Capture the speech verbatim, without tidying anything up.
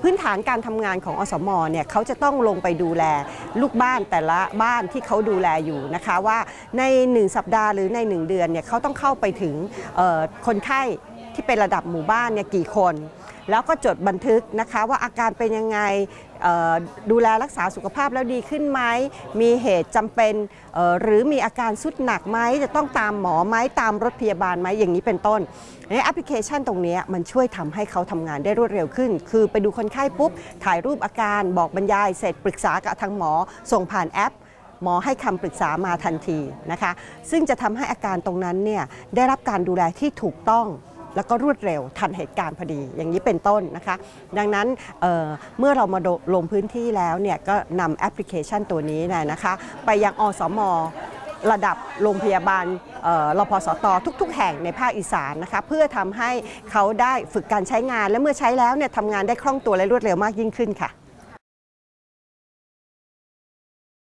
พื้นฐานการทำงานของอสม.เนี่ยเขาจะต้องลงไปดูแลลูกบ้านแต่ละบ้านที่เขาดูแลอยู่นะคะว่าในหนึ่งสัปดาห์หรือในหนึ่งเดือนเนี่ยเขาต้องเข้าไปถึงคนไข้ที่เป็นระดับหมู่บ้านเนี่ยกี่คนแล้วก็จดบันทึกนะคะว่าอาการเป็นยังไงดูแลรักษาสุขภาพแล้วดีขึ้นไหมมีเหตุจำเป็นหรือมีอาการสุดหนักไหมจะต้องตามหมอไหมตามรถพยาบาลไหมอย่างนี้เป็นต้นในแอปพลิเคชันตรงนี้มันช่วยทำให้เขาทำงานได้รวดเร็วขึ้นคือไปดูคนไข้ปุ๊บถ่ายรูปอาการบอกบรรยายเสร็จปรึกษากับทางหมอส่งผ่านแอปหมอให้คำปรึกษามาทันทีนะคะซึ่งจะทำให้อาการตรงนั้นเนี่ยได้รับการดูแลที่ถูกต้องแล้วก็รวดเร็วทันเหตุการณ์พอดีอย่างนี้เป็นต้นนะคะดังนั้นเ, เมื่อเรามาลงพื้นที่แล้วเนี่ยก็นำแอปพลิเคชันตัวนี้นะคะไปยังอสม.ระดับโรงพยาบาลรพสต.ทุกๆแห่งในภาคอีสานนะคะเพื่อทำให้เขาได้ฝึกการใช้งานและเมื่อใช้แล้วเนี่ยทำงานได้คล่องตัวและรวดเร็วมากยิ่งขึ้นค่ะ